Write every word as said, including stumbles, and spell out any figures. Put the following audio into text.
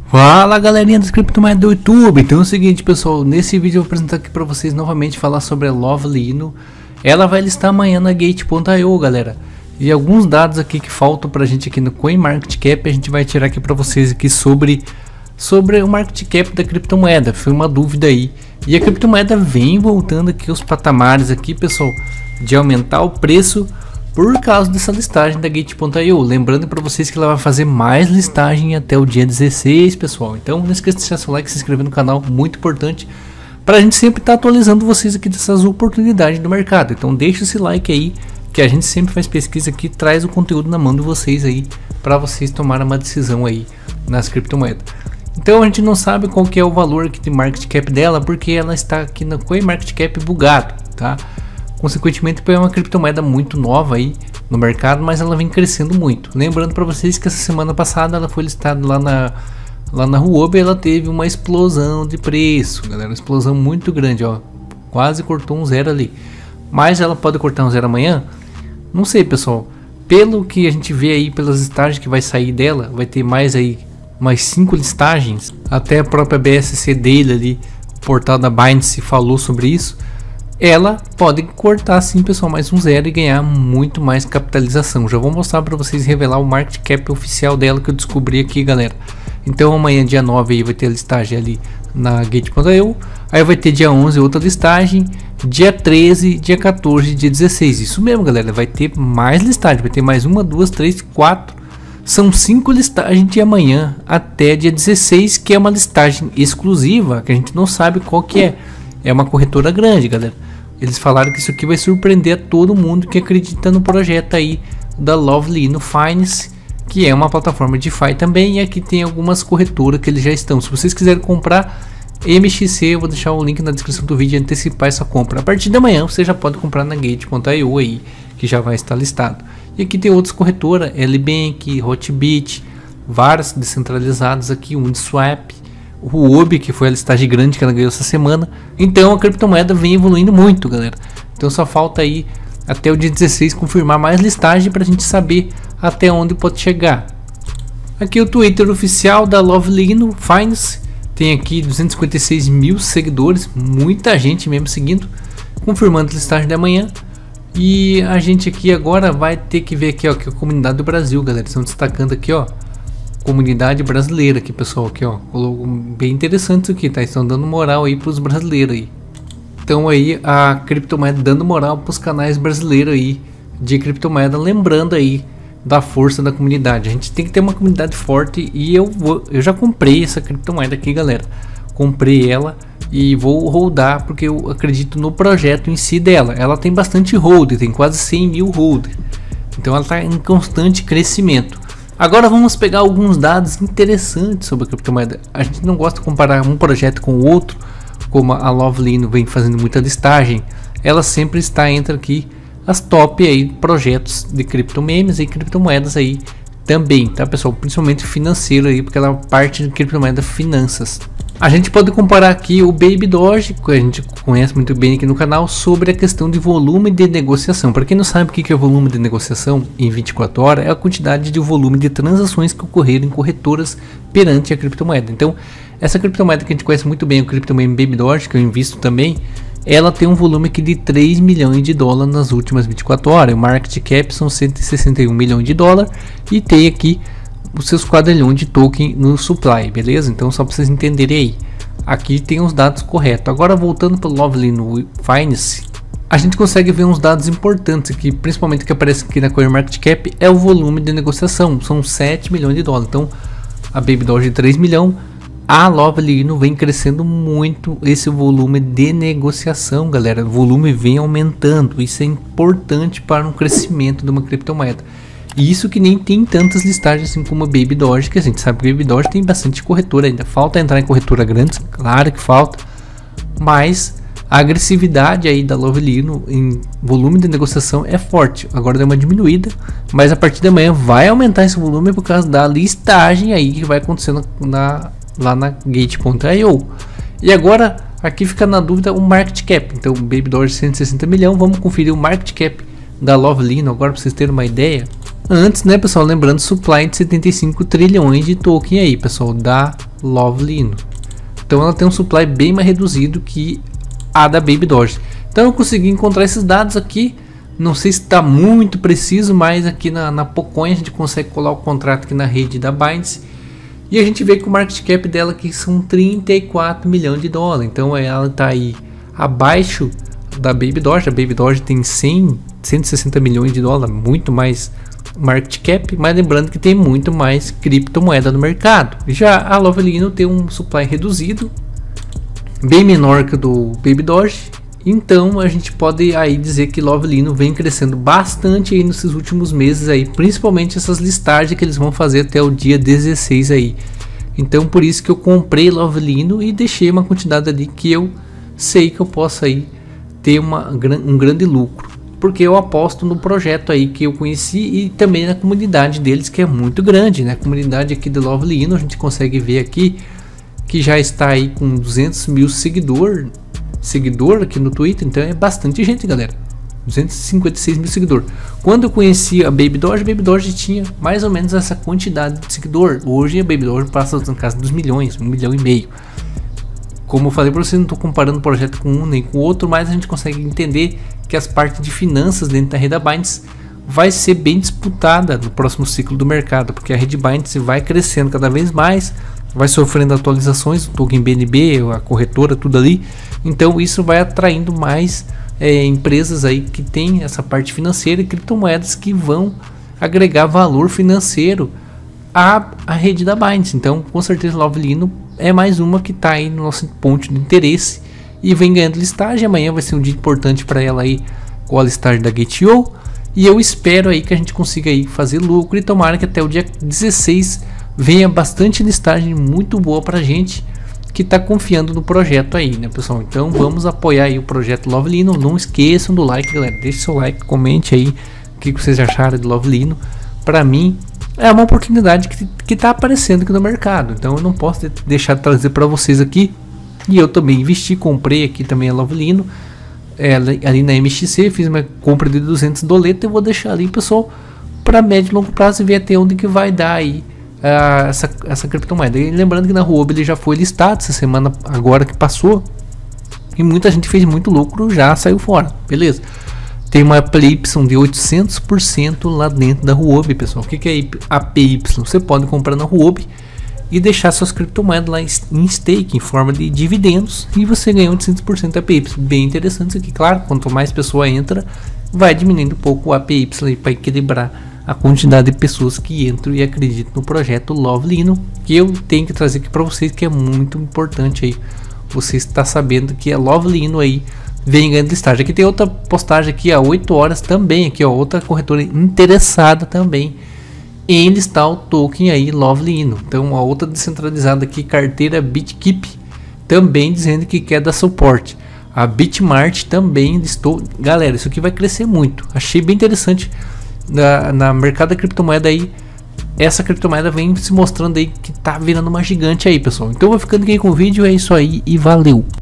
Fala galerinha das criptomoedas do YouTube. Então é o seguinte, pessoal, nesse vídeo eu vou apresentar aqui para vocês novamente falar sobre a Lovely Ino. Ela vai listar amanhã na Gate ponto i o, galera. E alguns dados aqui que faltam pra gente aqui no CoinMarketCap, a gente vai tirar aqui para vocês aqui sobre sobre o market cap da criptomoeda. Foi uma dúvida aí. E a criptomoeda vem voltando aqui aos patamares aqui, pessoal, de aumentar o preço por causa dessa listagem da Gate ponto i o. Lembrando para vocês que ela vai fazer mais listagem até o dia dezesseis, pessoal. Então não esqueça de deixar seu like e se inscrever no canal, muito importante, para a gente sempre estar tá atualizando vocês aqui dessas oportunidades do mercado. Então deixa esse like aí, que a gente sempre faz pesquisa aqui, traz o conteúdo na mão de vocês aí, para vocês tomarem uma decisão aí nas criptomoedas. Então a gente não sabe qual que é o valor aqui de market cap dela, porque ela está aqui no CoinMarketCap bugado, tá? Consequentemente, é uma criptomoeda muito nova aí no mercado, mas ela vem crescendo muito. Lembrando para vocês que essa semana passada ela foi listada lá na lá na Huobi, e ela teve uma explosão de preço, galera, uma explosão muito grande, ó, quase cortou um zero ali. Mas ela pode cortar um zero amanhã? Não sei, pessoal. Pelo que a gente vê aí pelas listagens que vai sair dela, vai ter mais aí mais cinco listagens. Até a própria B S C dele ali, o portal da Binance falou sobre isso. Ela pode cortar sim, pessoal, mais um zero e ganhar muito mais capitalização. Já vou mostrar para vocês, revelar o market cap oficial dela que eu descobri aqui, galera. Então amanhã, dia nove, aí vai ter a listagem ali na Gate ponto i o. Aí vai ter dia onze outra listagem, dia treze, dia quatorze, dia dezesseis. Isso mesmo, galera, vai ter mais listagem, vai ter mais uma, duas, três, quatro. São cinco listagens de amanhã até dia dezesseis, que é uma listagem exclusiva, que a gente não sabe qual que é. É uma corretora grande, galera. Eles falaram que isso aqui vai surpreender a todo mundo que acredita no projeto aí da Lovely Ino Finance, que é uma plataforma de DeFi também. E aqui tem algumas corretoras que eles já estão. Se vocês quiserem comprar M X C, eu vou deixar o link na descrição do vídeo e antecipar essa compra. A partir de amanhã você já pode comprar na Gate ponto i o aí, que já vai estar listado. E aqui tem outras corretoras, L-Bank, Hotbit, várias descentralizadas aqui, Uniswap, o Huobi, que foi a listagem grande que ela ganhou essa semana. Então a criptomoeda vem evoluindo muito, galera. Então só falta aí até o dia dezesseis confirmar mais listagem para a gente saber até onde pode chegar. Aqui o Twitter oficial da Lovely Ino Finance, tem aqui duzentos e cinquenta e seis mil seguidores, muita gente mesmo seguindo, confirmando a listagem de amanhã. E a gente aqui agora vai ter que ver aqui, ó, que é a comunidade do Brasil, galera. Estão destacando aqui, ó, comunidade brasileira aqui, pessoal, aqui, ó, bem interessante isso aqui, tá? Estão dando moral aí para os brasileiros aí. Então aí a criptomoeda dando moral para os canais brasileiros aí de criptomoeda, lembrando aí da força da comunidade. A gente tem que ter uma comunidade forte e eu vou, eu já comprei essa criptomoeda aqui, galera. Comprei ela e vou holdar porque eu acredito no projeto em si dela. Ela tem bastante hold, tem quase cem mil hold. Então ela está em constante crescimento. Agora vamos pegar alguns dados interessantes sobre a criptomoeda. A gente não gosta de comparar um projeto com o outro, como a Lovely Ino vem fazendo muita listagem. Ela sempre está entre aqui as top aí projetos de criptomemes e criptomoedas aí também, tá, pessoal? Principalmente financeiro aí, porque ela é parte de criptomoeda finanças. A gente pode comparar aqui o Baby Doge, que a gente conhece muito bem aqui no canal, sobre a questão de volume de negociação. Para quem não sabe o que é volume de negociação em vinte e quatro horas, é a quantidade de volume de transações que ocorreram em corretoras perante a criptomoeda. Então, essa criptomoeda que a gente conhece muito bem, o criptomeme Baby Doge, que eu invisto também, ela tem um volume aqui de três milhões de dólares nas últimas vinte e quatro horas. O market cap são cento e sessenta e um milhões de dólares e tem aqui os seus quadrilhões de token no supply, beleza? Então só para vocês entenderem aí, aqui tem os dados corretos. Agora voltando para o Lovely Ino Finance, a gente consegue ver uns dados importantes aqui, principalmente que aparece aqui na CoinMarketCap, é o volume de negociação, são sete milhões de dólares. Então a Baby Doge de três milhões, a Lovely Ino vem crescendo muito esse volume de negociação, galera. O volume vem aumentando, isso é importante para um crescimento de uma criptomoeda. E isso que nem tem tantas listagens assim como a Baby Doge, que a gente sabe que a Baby Doge tem bastante corretora ainda. Falta entrar em corretora grande, claro que falta. Mas a agressividade aí da Lovely Ino em volume de negociação é forte. Agora deu uma diminuída, mas a partir de amanhã vai aumentar esse volume por causa da listagem aí que vai acontecendo na, lá na Gate ponto i o. E agora aqui fica na dúvida o market cap. Então Baby Doge cento e sessenta milhões, vamos conferir o market cap da Lovely Ino agora para vocês terem uma ideia. Antes, né, pessoal, lembrando, supply de setenta e cinco trilhões de token aí, pessoal, da Lovelino. Então ela tem um supply bem mais reduzido que a da Baby Doge. Então eu consegui encontrar esses dados aqui. Não sei se está muito preciso, mas aqui na, na Pocoin a gente consegue colar o contrato aqui na rede da Binance. E a gente vê que o market cap dela aqui são trinta e quatro milhões de dólares. Então ela está aí abaixo da Baby Doge. A Baby Doge tem cem, cento e sessenta milhões de dólares, muito mais market cap, mas lembrando que tem muito mais criptomoeda no mercado. Já a Lovelino tem um supply reduzido, bem menor que o do Baby Doge. Então a gente pode aí dizer que Lovelino vem crescendo bastante aí nesses últimos meses aí, principalmente essas listagens que eles vão fazer até o dia dezesseis aí. Então por isso que eu comprei Lovelino e deixei uma quantidade ali que eu sei que eu posso aí ter uma, um grande lucro, porque eu aposto no projeto aí que eu conheci e também na comunidade deles, que é muito grande, né? A comunidade aqui do Lovelino, a gente consegue ver aqui que já está aí com duzentos mil seguidores seguidor aqui no Twitter. Então é bastante gente, galera. duzentos e cinquenta e seis mil seguidores. Quando eu conheci a Baby Doge, a Baby Doge tinha mais ou menos essa quantidade de seguidor. Hoje a Baby Doge passa na casa dos milhões, um milhão e meio. Como eu falei para vocês, não estou comparando o projeto com um nem com o outro, mas a gente consegue entender que as partes de finanças dentro da rede da Binance vai ser bem disputada no próximo ciclo do mercado, porque a rede Binance vai crescendo cada vez mais, vai sofrendo atualizações, o token B N B, a corretora, tudo ali. Então isso vai atraindo mais é, empresas aí que tem essa parte financeira e criptomoedas que vão agregar valor financeiro à, à rede da Binance. Então com certeza Lovelino é mais uma que está aí no nosso ponto de interesse e vem ganhando listagem. Amanhã vai ser um dia importante para ela aí com a listagem da Gate ponto io, e eu espero aí que a gente consiga aí fazer lucro e tomara que até o dia dezesseis venha bastante listagem muito boa pra gente que tá confiando no projeto aí, né, pessoal? Então vamos apoiar aí o projeto Lovelino. Não esqueçam do like, galera. Deixe seu like, comente aí o que vocês acharam do Lovelino. Para mim é uma oportunidade que, que tá aparecendo aqui no mercado, então eu não posso de, deixar de trazer para vocês aqui. E eu também investi, comprei aqui também a Lovelino é, ali na M X C, fiz uma compra de duzentos doletas. Eu vou deixar ali, pessoal, para médio e longo prazo e ver até onde que vai dar aí Uh, essa, essa criptomoeda. E lembrando que na Huobi ele já foi listado essa semana agora que passou, e muita gente fez muito lucro, já saiu fora, beleza? Tem uma A P Y de oitocentos por cento lá dentro da Huobi, pessoal. O que, que é A P Y? Você pode comprar na Huobi e deixar suas criptomoedas lá em stake, em forma de dividendos, e você ganha oitocentos por cento da A P Y. Bem interessante isso aqui, claro. Quanto mais pessoa entra, vai diminuindo um pouco o A P Y para equilibrar a quantidade de pessoas que entram e acreditam no projeto Lovelino, que eu tenho que trazer aqui para vocês, que é muito importante aí. Você está sabendo que a Lovelino aí vem ganhando listagem. Aqui tem outra postagem aqui há oito horas também, aqui ó, outra corretora interessada também em listar o token aí Lovelino. Então a outra descentralizada aqui, carteira BitKeep, também dizendo que quer dar suporte. A Bitmart também listou. Galera, isso aqui vai crescer muito. Achei bem interessante. Na, na mercado da criptomoeda aí, essa criptomoeda vem se mostrando aí que tá virando uma gigante aí, pessoal. Então eu vou ficando aqui com o vídeo, é isso aí e valeu!